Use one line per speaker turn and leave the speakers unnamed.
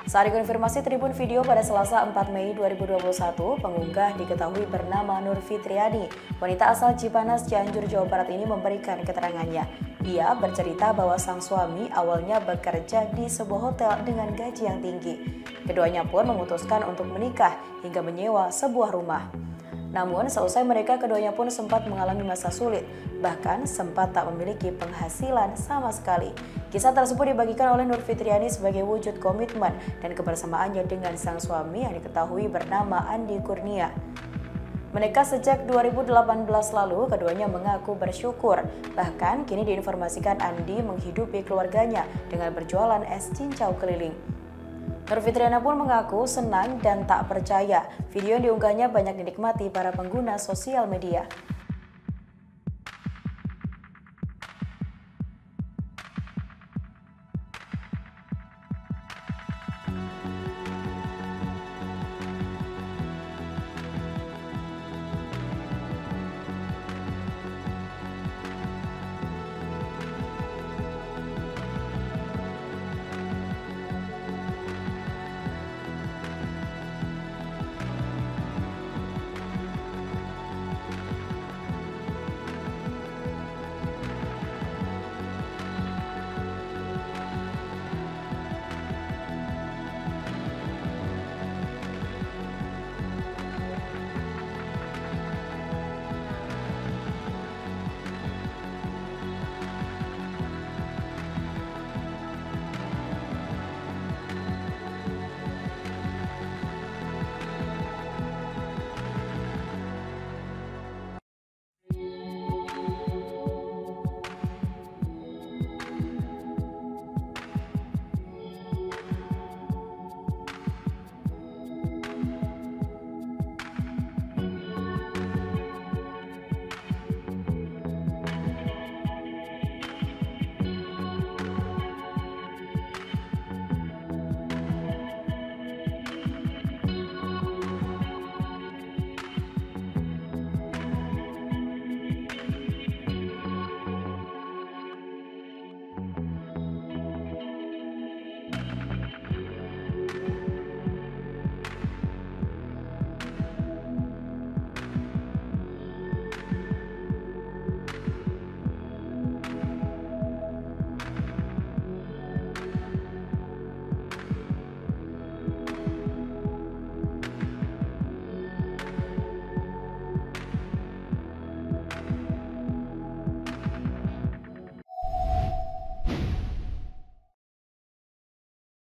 Saat dikonfirmasi Tribun Video pada Selasa 4 Mei 2021, pengunggah diketahui bernama Nur Fitriani. Wanita asal Cipanas, Cianjur, Jawa Barat ini memberikan keterangannya. Ia bercerita bahwa sang suami awalnya bekerja di sebuah hotel dengan gaji yang tinggi. Keduanya pun memutuskan untuk menikah hingga menyewa sebuah rumah. Namun, seusai menikah, keduanya pun sempat mengalami masa sulit, bahkan sempat tak memiliki penghasilan sama sekali. Kisah tersebut dibagikan oleh Nur Fitriani sebagai wujud komitmen dan kebersamaannya dengan sang suami yang diketahui bernama Andi Kurnia. Menikah sejak 2018 lalu, keduanya mengaku bersyukur. Bahkan, kini diinformasikan Andi menghidupi keluarganya dengan berjualan es cincau keliling. Nur Fitriana pun mengaku senang dan tak percaya video yang diunggahnya banyak dinikmati para pengguna sosial media.